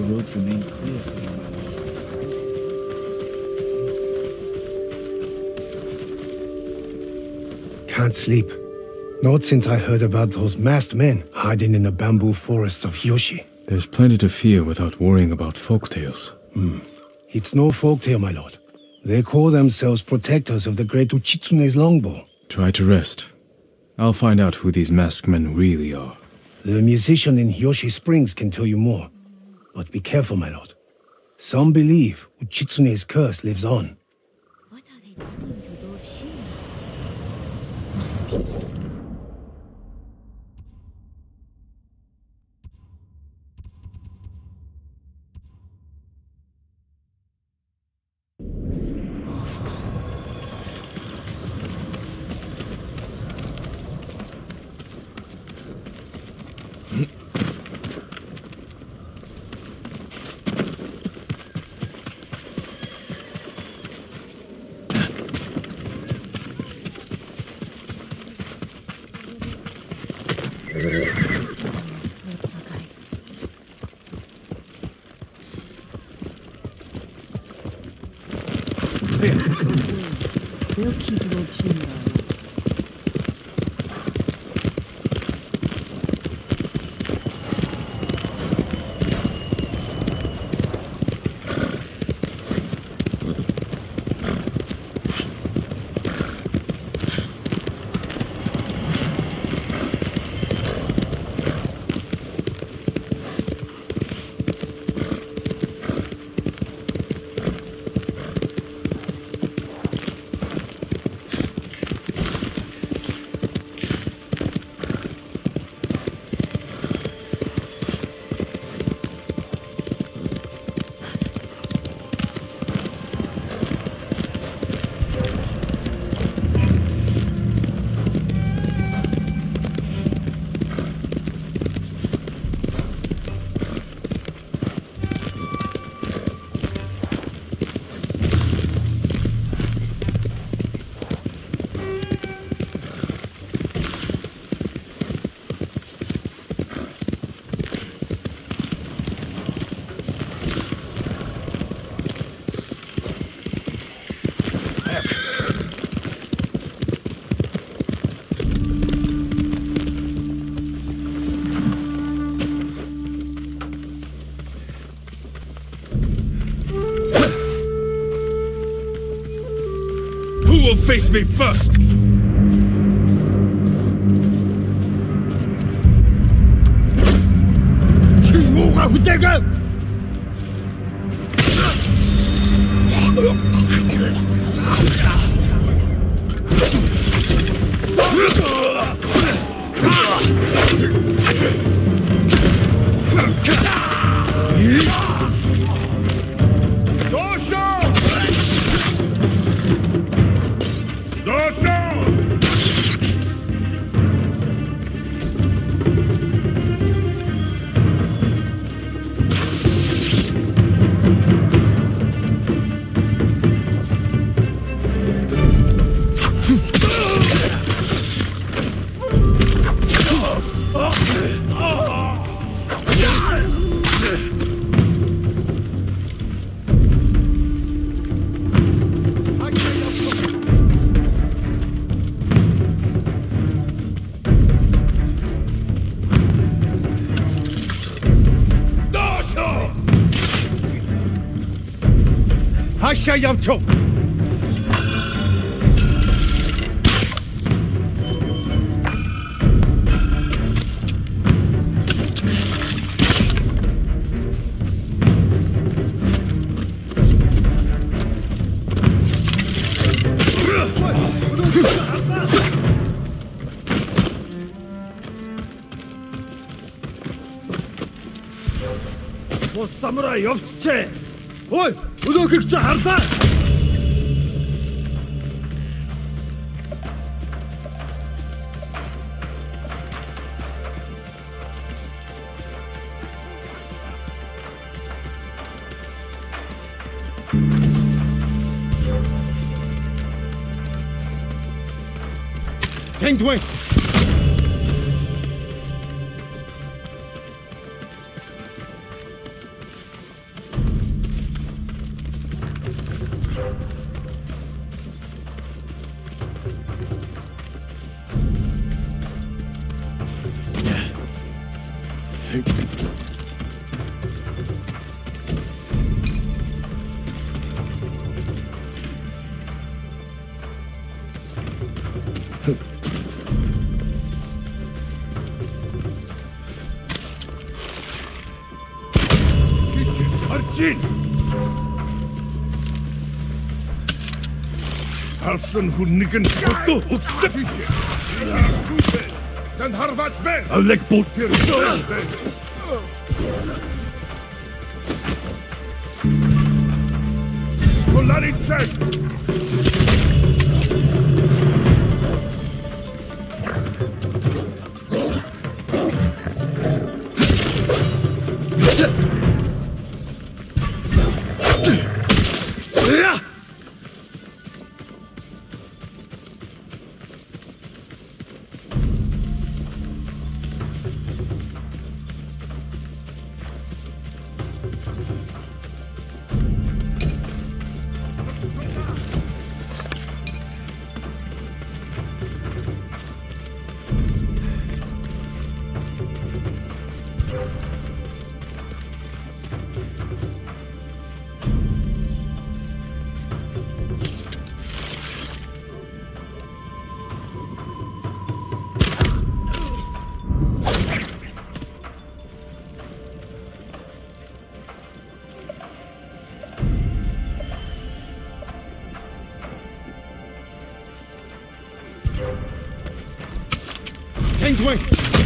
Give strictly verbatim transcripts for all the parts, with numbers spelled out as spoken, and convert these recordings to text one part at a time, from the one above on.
the roads remain clear for you, my lord. Can't sleep. Not since I heard about those masked men hiding in the bamboo forests of Yoshi. There's plenty to fear without worrying about folktales. Hmm. It's no folktale, my lord. They call themselves protectors of the great Uchitsune's longbow. Try to rest. I'll find out who these masked men really are. The musician in Yoshi Springs can tell you more. But be careful, my lord. Some believe Uchitsune's curse lives on. What are they doing to Lord Shimura? Must be. Lord Sakai. We'll keep Lord Shimura. Who will face me first? Hashayavcho! 뭐 사무라이 없지? 어이, 너 그저 harda! Tengdway! Halsen hunnigen foto utsefische. Den harvatsben. Alek bot hier stolben. Polaritze. Kingsway!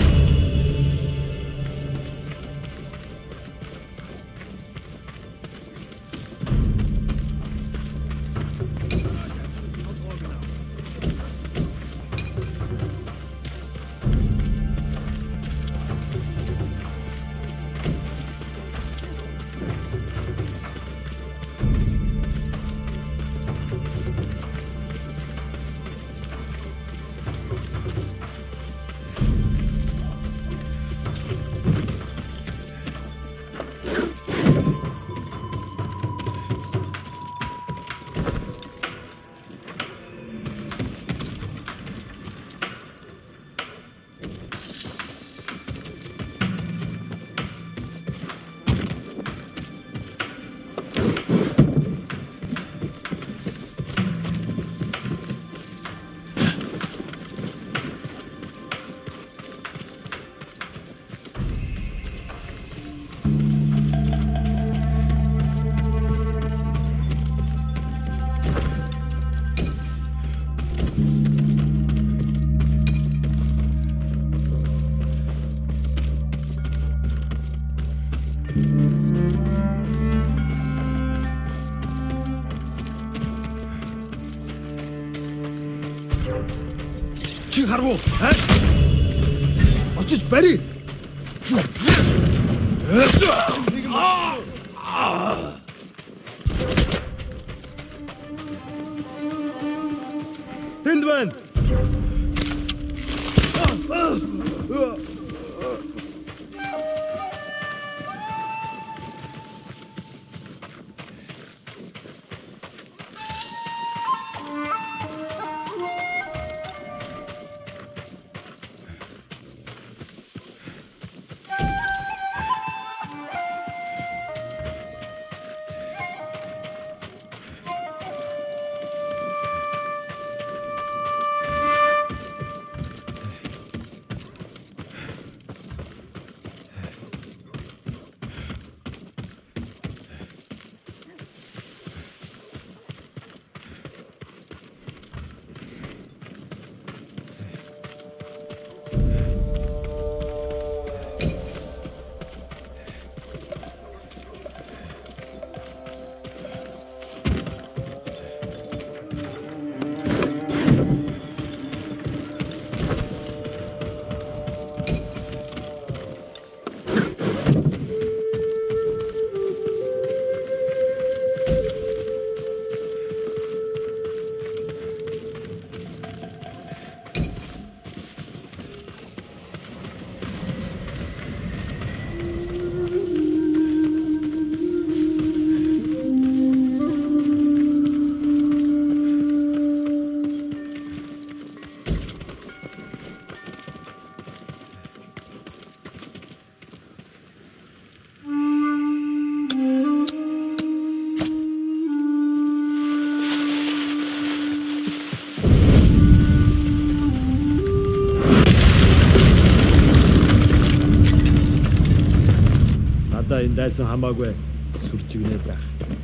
Чи харгу? Очиж барь. Тэнд байна. дайсан хамаагүй сүрж игнэ байх.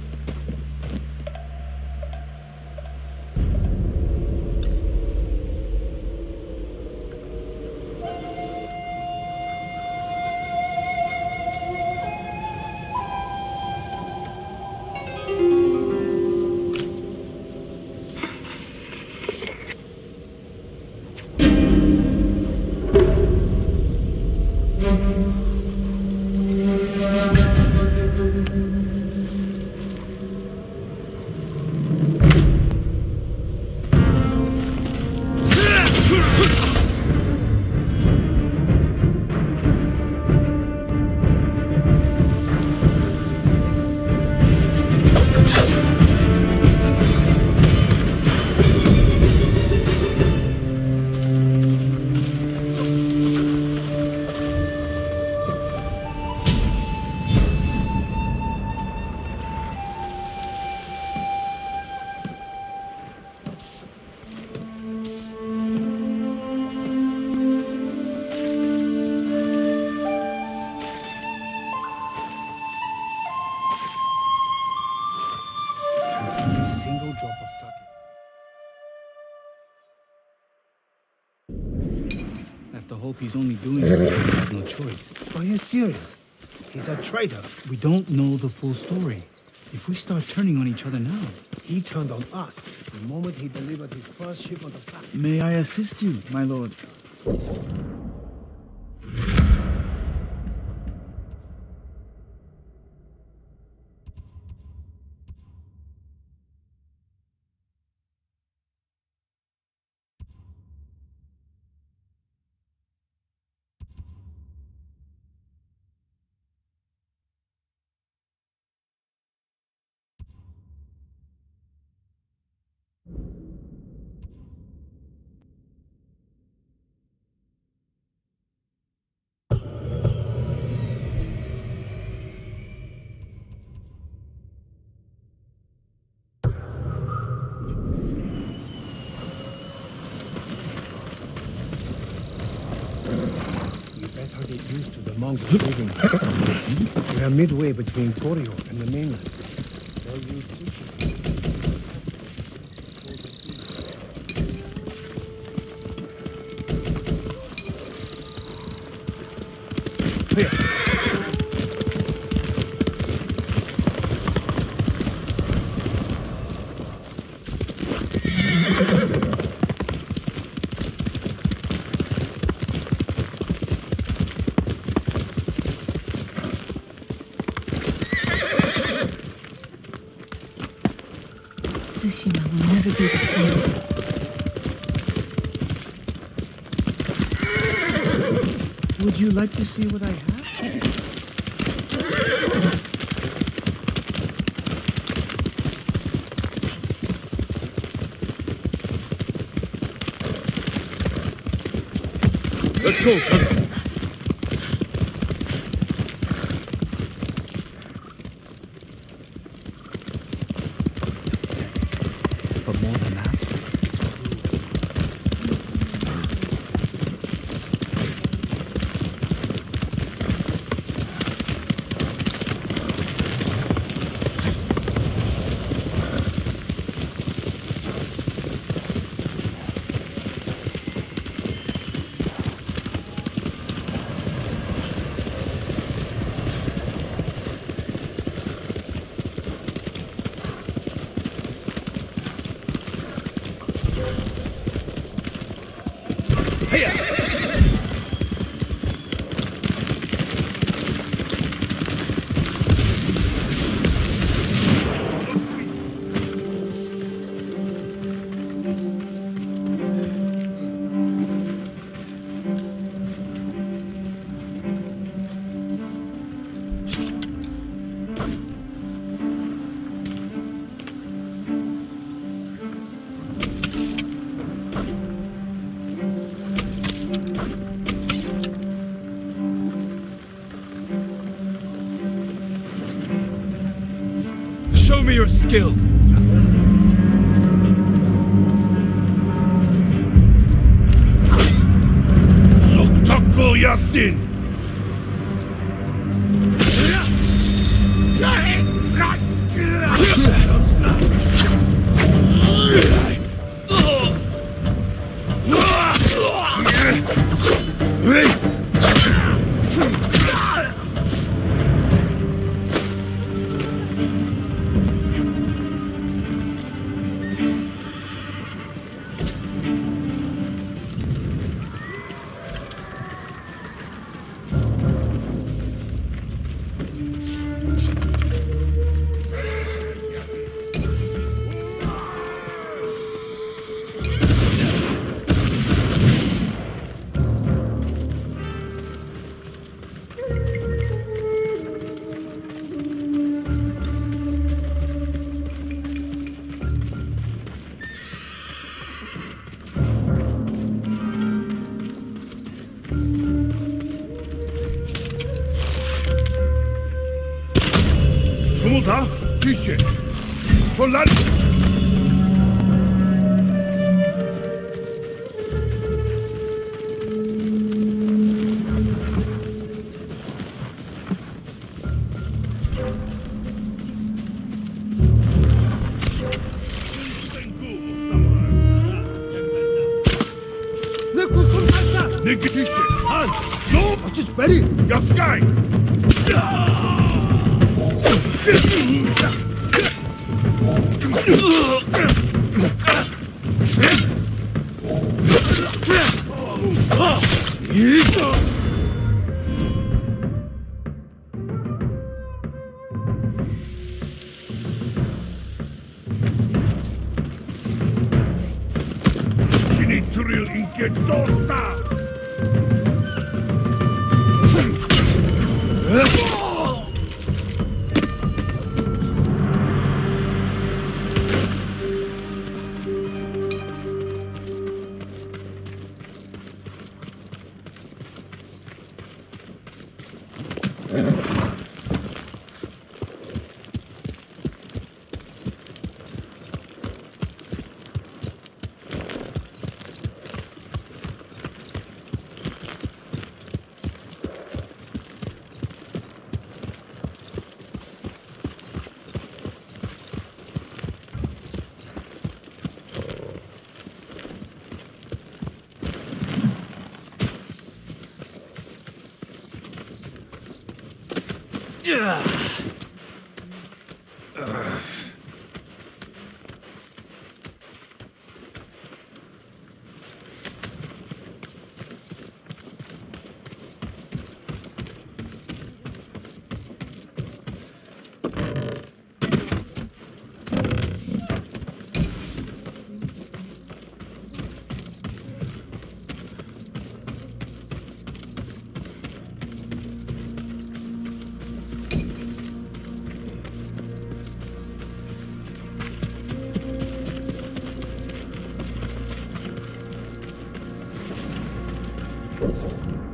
He's only doing it because he has no choice. Are you serious? He's a traitor. We don't know the full story. If we start turning on each other now... He turned on us the moment he delivered his first shipment of sake. May I assist you, my lord? Used to the Mongol living. We are midway between Koryo and the mainland. They'll use Tsushima. Tsushima will never be the same. Would you like to see what I have? Let's go, Cunning. But more than that, show me your skill. Soktakul Yasin. Yolda kişi. Solar. Ne kusur varsa Ne kişi? Han. Yok. açış beri. Yaskay. Şimdi turil inke dosta. You